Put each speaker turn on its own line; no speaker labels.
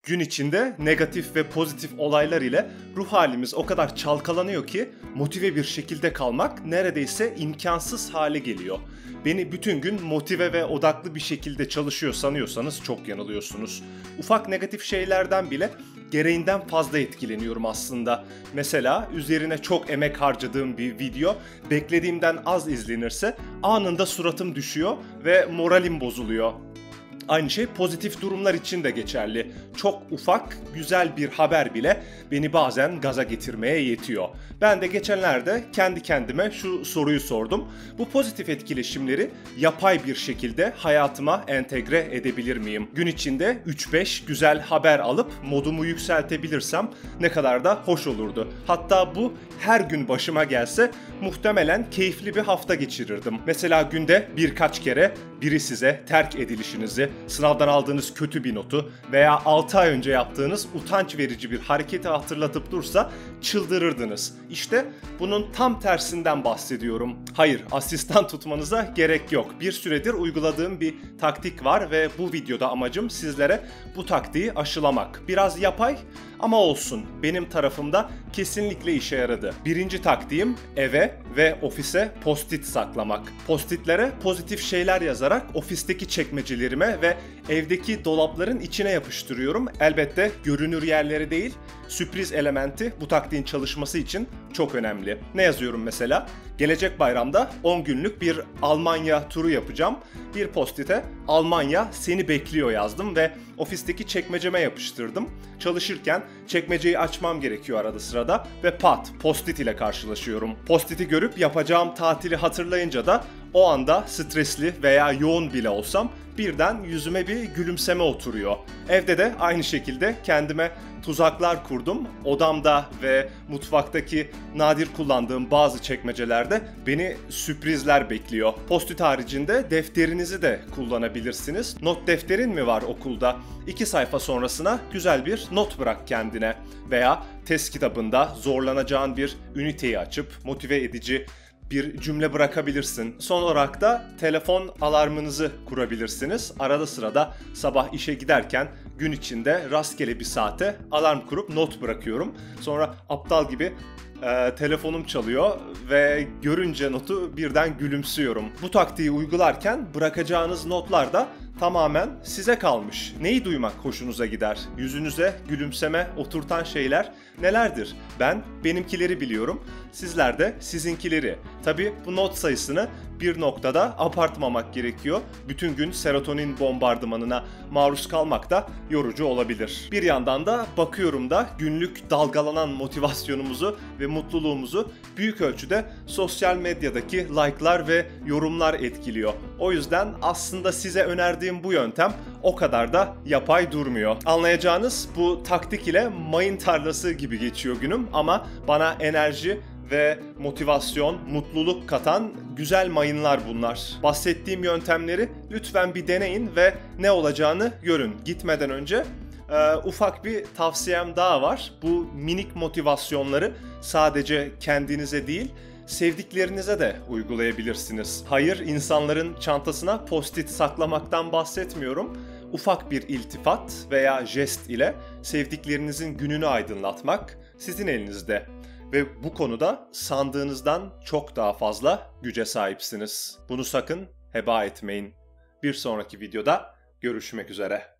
Gün içinde negatif ve pozitif olaylar ile ruh halimiz o kadar çalkalanıyor ki motive bir şekilde kalmak neredeyse imkansız hale geliyor. Beni bütün gün motive ve odaklı bir şekilde çalışıyor sanıyorsanız çok yanılıyorsunuz. Ufak negatif şeylerden bile gereğinden fazla etkileniyorum aslında. Mesela üzerine çok emek harcadığım bir video beklediğimden az izlenirse anında suratım düşüyor ve moralim bozuluyor. Aynı şey pozitif durumlar için de geçerli. Çok ufak, güzel bir haber bile beni bazen gaza getirmeye yetiyor. Ben de geçenlerde kendi kendime şu soruyu sordum. Bu pozitif etkileşimleri yapay bir şekilde hayatıma entegre edebilir miyim? Gün içinde 3-5 güzel haber alıp modumu yükseltebilirsem ne kadar da hoş olurdu. Hatta bu her gün başıma gelse muhtemelen keyifli bir hafta geçirirdim. Mesela günde birkaç kere biri size terk edilişinizi, sınavdan aldığınız kötü bir notu veya 6 ay önce yaptığınız utanç verici bir hareketi hatırlatıp dursa çıldırırdınız. İşte bunun tam tersinden bahsediyorum. Hayır, asistan tutmanıza gerek yok. Bir süredir uyguladığım bir taktik var ve bu videoda amacım sizlere bu taktiği aşılamak. Biraz yapay ama olsun. Benim tarafımda kesinlikle işe yaradı. Birinci taktiğim eve ve ofise post-it saklamak. Post-itlere pozitif şeyler yazarak ofisteki çekmecelerime ve evdeki dolapların içine yapıştırıyorum. Elbette görünür yerlere değil, sürpriz elementi bu taktiğin çalışması için çok önemli. Ne yazıyorum mesela? Gelecek bayramda 10 günlük bir Almanya turu yapacağım. Bir post-it'e Almanya seni bekliyor yazdım ve ofisteki çekmeceme yapıştırdım. Çalışırken çekmeceyi açmam gerekiyor arada sırada ve pat post-it ile karşılaşıyorum. Post-it'i görüp yapacağım tatili hatırlayınca da o anda stresli veya yoğun bile olsam birden yüzüme bir gülümseme oturuyor. Evde de aynı şekilde kendime tuzaklar kurdum. Odamda ve mutfaktaki nadir kullandığım bazı çekmecelerde beni sürprizler bekliyor. Post-it haricinde defterinizi de kullanabilirsiniz. Not defterin mi var okulda? 2 sayfa sonrasına güzel bir not bırak kendine. Veya test kitabında zorlanacağın bir üniteyi açıp motive edici bir cümle bırakabilirsin. Son olarak da telefon alarmınızı kurabilirsiniz. Arada sırada sabah işe giderken gün içinde rastgele bir saate alarm kurup not bırakıyorum. Sonra aptal gibi telefonum çalıyor ve görünce notu birden gülümsüyorum. Bu taktiği uygularken bırakacağınız notlar da tamamen size kalmış. Neyi duymak hoşunuza gider? Yüzünüze gülümseme oturtan şeyler nelerdir? Ben benimkileri biliyorum. Sizler de sizinkileri. Tabii bu not sayısını bir noktada abartmamak gerekiyor. Bütün gün serotonin bombardımanına maruz kalmak da yorucu olabilir. Bir yandan da bakıyorum da günlük dalgalanan motivasyonumuzu ve mutluluğumuzu büyük ölçüde sosyal medyadaki like'lar ve yorumlar etkiliyor. O yüzden aslında size önerdiğim bu yöntem o kadar da yapay durmuyor. Anlayacağınız bu taktik ile mayın tarlası gibi geçiyor günüm ama bana enerji ve motivasyon, mutluluk katan güzel mayınlar bunlar. Bahsettiğim yöntemleri lütfen bir deneyin ve ne olacağını görün. Gitmeden önce ufak bir tavsiyem daha var. Bu minik motivasyonları sadece kendinize değil, sevdiklerinize de uygulayabilirsiniz. Hayır, insanların çantasına post-it saklamaktan bahsetmiyorum. Ufak bir iltifat veya jest ile sevdiklerinizin gününü aydınlatmak sizin elinizde. Ve bu konuda sandığınızdan çok daha fazla güce sahipsiniz. Bunu sakın heba etmeyin. Bir sonraki videoda görüşmek üzere.